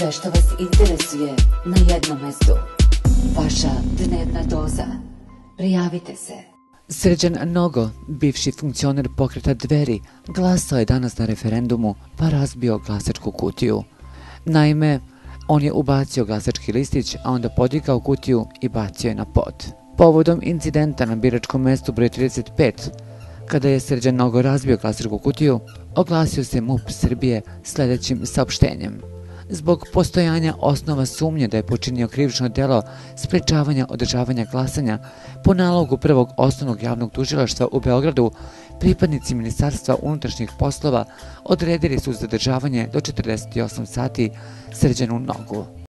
Sve što vas interesuje na jednom mestu. Vaša dnevna doza. Prijavite se. Srđan Nogo, bivši funkcioner pokreta Dveri, glasao je danas na referendumu pa razbio glasačku kutiju. Naime, on je ubacio glasački listić, a onda podigao kutiju i bacio je na pod. Povodom incidenta na biračkom mestu broj 35, kada je Srđan Nogo razbio glasačku kutiju, oglasio se MUP Srbije sljedećim saopštenjem. Zbog postojanja osnova sumnje da je počinio krivično delo sprečavanja održavanja glasanja, po nalogu Prvog osnovnog javnog tužilaštva u Beogradu, pripadnici Ministarstva unutrašnjih poslova odredili su zadržavanje do 48 sati Srđanu Nogu.